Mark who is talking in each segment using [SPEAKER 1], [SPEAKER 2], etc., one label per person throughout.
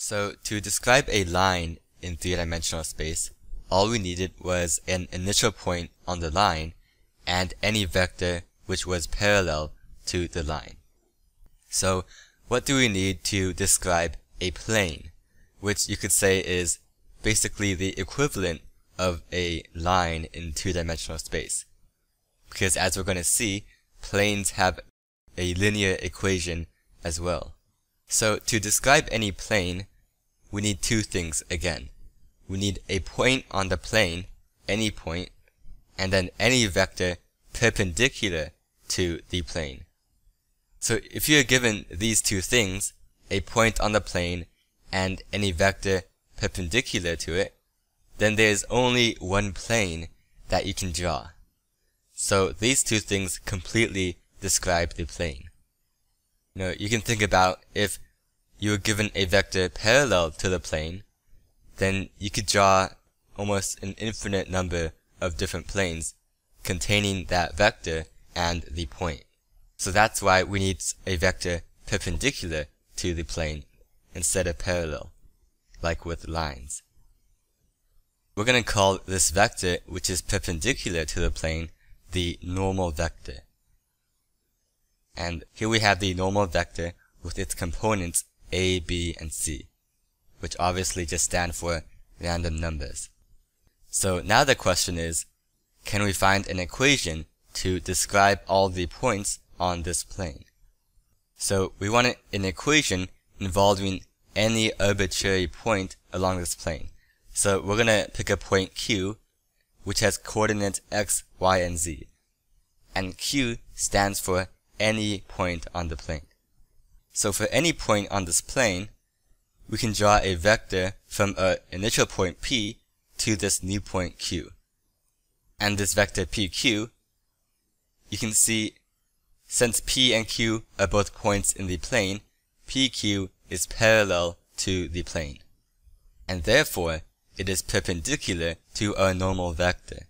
[SPEAKER 1] So to describe a line in three-dimensional space, all we needed was an initial point on the line and any vector which was parallel to the line. So what do we need to describe a plane, which you could say is basically the equivalent of a line in two-dimensional space? Because as we're going to see, planes have a linear equation as well. So to describe any plane, we need two things again. We need a point on the plane, any point, and then any vector perpendicular to the plane. So if you're given these two things, a point on the plane and any vector perpendicular to it, then there's only one plane that you can draw. So these two things completely describe the plane. You can think about if you were given a vector parallel to the plane, then you could draw almost an infinite number of different planes containing that vector and the point. So that's why we need a vector perpendicular to the plane instead of parallel, like with lines. We're going to call this vector, which is perpendicular to the plane, the normal vector. And here we have the normal vector with its components a, b, and c, which obviously just stand for random numbers. So now the question is, can we find an equation to describe all the points on this plane? So we want an equation involving any arbitrary point along this plane. So we're going to pick a point Q, which has coordinates x, y, and z. And Q stands for any point on the plane. So for any point on this plane, we can draw a vector from an initial point P to this new point Q. And this vector PQ, you can see, since P and Q are both points in the plane, PQ is parallel to the plane. And therefore, it is perpendicular to our normal vector.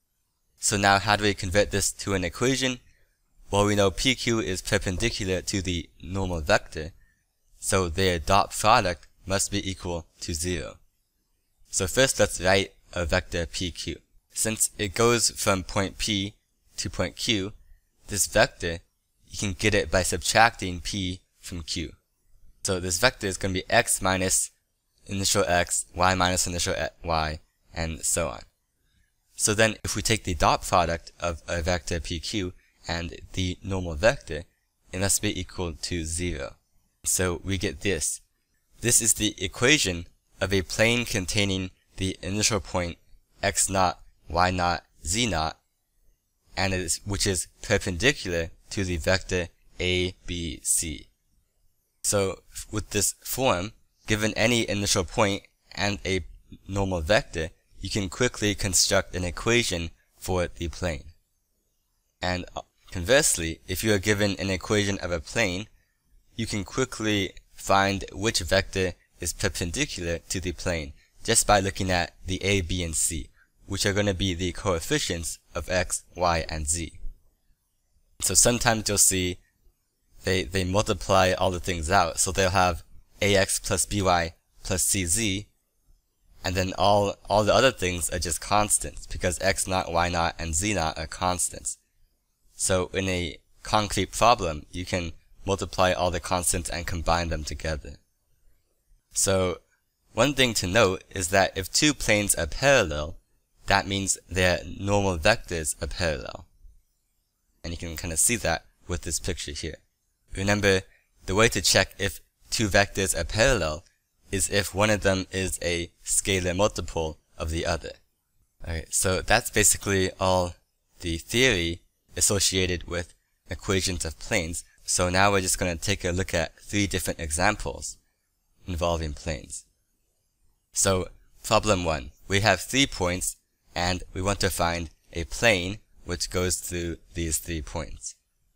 [SPEAKER 1] So now how do we convert this to an equation? Well, we know PQ is perpendicular to the normal vector, so their dot product must be equal to 0. So first let's write a vector PQ. Since it goes from point P to point Q, this vector, you can get it by subtracting P from Q. So this vector is going to be x minus initial x, y minus initial y, and so on. So then if we take the dot product of a vector PQ and the normal vector, it must be equal to 0. So we get this. This is the equation of a plane containing the initial point x naught, y naught, z naught, and which is perpendicular to the vector a, b, c. So with this form, given any initial point and a normal vector, you can quickly construct an equation for the plane. And conversely, if you are given an equation of a plane, you can quickly find which vector is perpendicular to the plane just by looking at the a, b, and c, which are going to be the coefficients of x, y, and z. So sometimes you'll see they multiply all the things out, so they'll have ax plus by plus cz, and then all the other things are just constants, because x naught, y naught, and z naught are constants. So in a concrete problem, you can multiply all the constants and combine them together. So one thing to note is that if two planes are parallel, that means their normal vectors are parallel. And you can kind of see that with this picture here. Remember, the way to check if two vectors are parallel is if one of them is a scalar multiple of the other. Alright, so that's basically all the theory associated with equations of planes. So now we're just going to take a look at 3 different examples involving planes. So problem 1, we have 3 points and we want to find a plane which goes through these 3 points.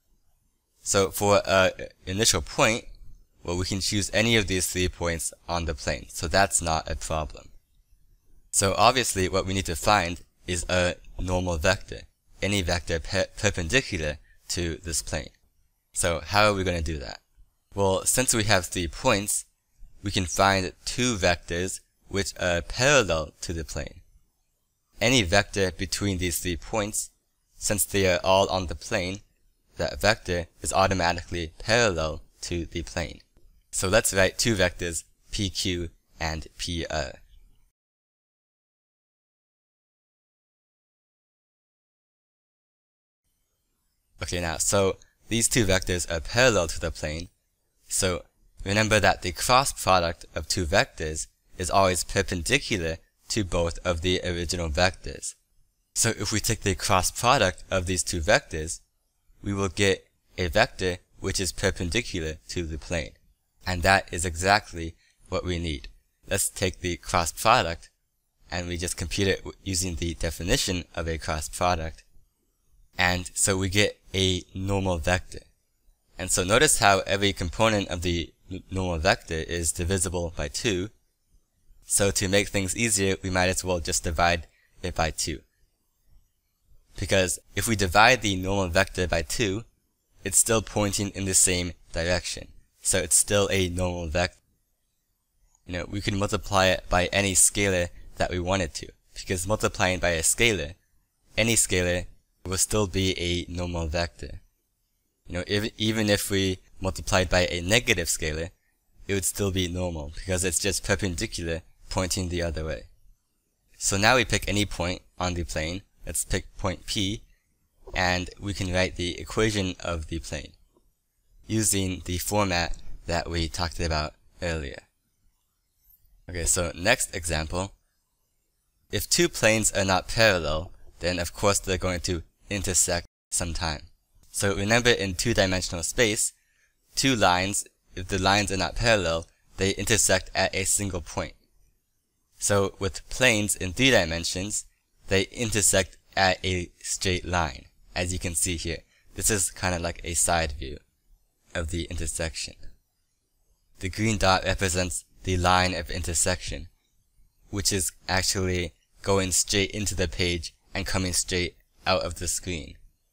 [SPEAKER 1] So for an initial point, well, we can choose any of these 3 points on the plane, so that's not a problem. So obviously what we need to find is a normal vector, any vector perpendicular to this plane. So how are we going to do that? Well, since we have 3 points, we can find two vectors which are parallel to the plane. Any vector between these 3 points, since they are all on the plane, that vector is automatically parallel to the plane. So let's write two vectors, PQ and PR. Okay, now, so these two vectors are parallel to the plane, so remember that the cross product of two vectors is always perpendicular to both of the original vectors. So if we take the cross product of these two vectors, we will get a vector which is perpendicular to the plane. And that is exactly what we need. Let's take the cross product and we just compute it using the definition of a cross product. And so we get a normal vector. And so notice how every component of the normal vector is divisible by 2. So to make things easier, we might as well just divide it by 2. Because if we divide the normal vector by 2, it's still pointing in the same direction. So it's still a normal vector. We can multiply it by any scalar that we wanted to. Because multiplying by a scalar, any scalar will still be a normal vector. Even if we multiplied by a negative scalar, it would still be normal because it's just perpendicular pointing the other way. So now we pick any point on the plane. Let's pick point P, and we can write the equation of the plane using the format that we talked about earlier. Okay, so next example. If two planes are not parallel, then of course they're going to intersect sometime. So remember, in two-dimensional space, two lines, if the lines are not parallel, they intersect at a single point. So with planes in 3 dimensions, they intersect at a straight line, as you can see here. This is kind of like a side view of the intersection. The green dot represents the line of intersection, which is actually going straight into the page and coming straight out of the screen.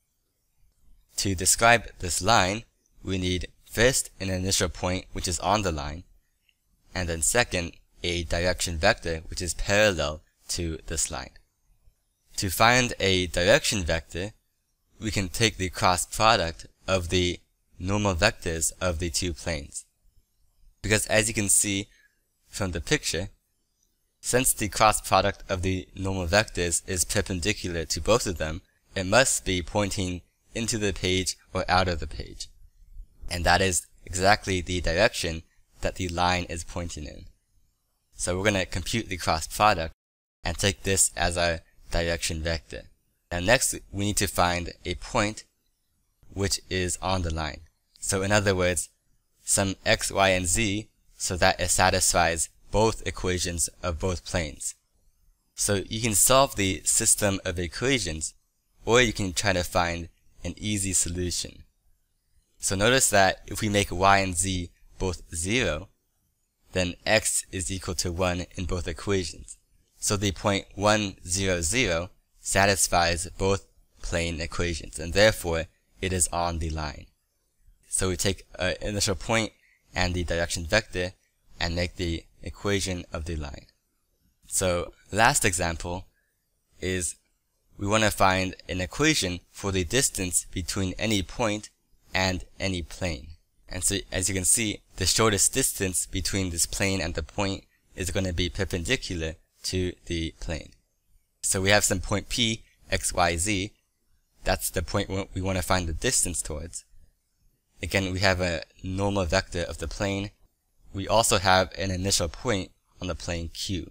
[SPEAKER 1] To describe this line, we need first an initial point which is on the line, and then second, a direction vector which is parallel to this line. To find a direction vector, we can take the cross product of the normal vectors of the two planes. Because as you can see from the picture, since the cross product of the normal vectors is perpendicular to both of them, it must be pointing into the page or out of the page. And that is exactly the direction that the line is pointing in. So we're going to compute the cross product and take this as our direction vector. And next we need to find a point which is on the line. So in other words, some x, y, and z so that it satisfies both equations of both planes. So you can solve the system of equations, or you can try to find an easy solution. So notice that if we make y and z both 0, then x is equal to 1 in both equations. So the point 1, 0, 0 satisfies both plane equations, and therefore it is on the line. So we take an initial point and the direction vector and make the equation of the line. So last example is we want to find an equation for the distance between any point and any plane. And so as you can see, the shortest distance between this plane and the point is going to be perpendicular to the plane. So we have some point P, x, y, z. That's the point we want to find the distance towards. Again, we have a normal vector of the plane. We also have an initial point on the plane Q.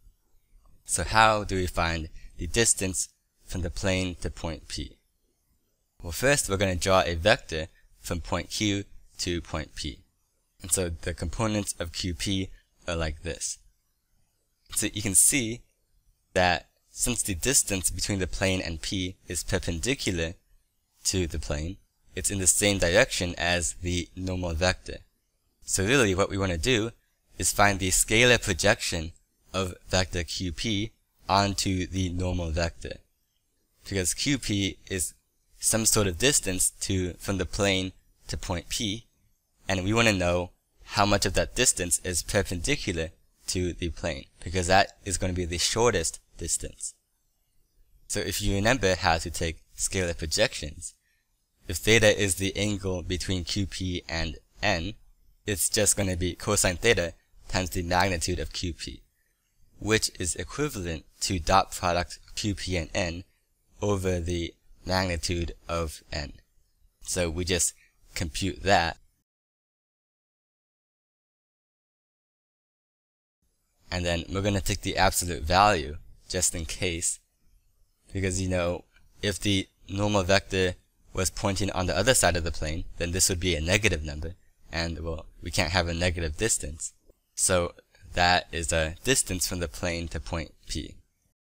[SPEAKER 1] So how do we find the distance from the plane to point P? Well, first we're going to draw a vector from point Q to point P. And so the components of QP are like this. So you can see that since the distance between the plane and P is perpendicular to the plane, it's in the same direction as the normal vector. So really what we want to do is find the scalar projection of vector QP onto the normal vector. Because QP is some sort of distance from the plane to point P, and we want to know how much of that distance is perpendicular to the plane, because that is going to be the shortest distance. So if you remember how to take scalar projections, if theta is the angle between QP and n, it's just going to be cosine theta times the magnitude of QP, which is equivalent to dot product QP and n over the magnitude of n. So we just compute that. And then we're going to take the absolute value just in case, because if the normal vector was pointing on the other side of the plane, then this would be a negative number, and well, we can't have a negative distance. So that is a distance from the plane to point P.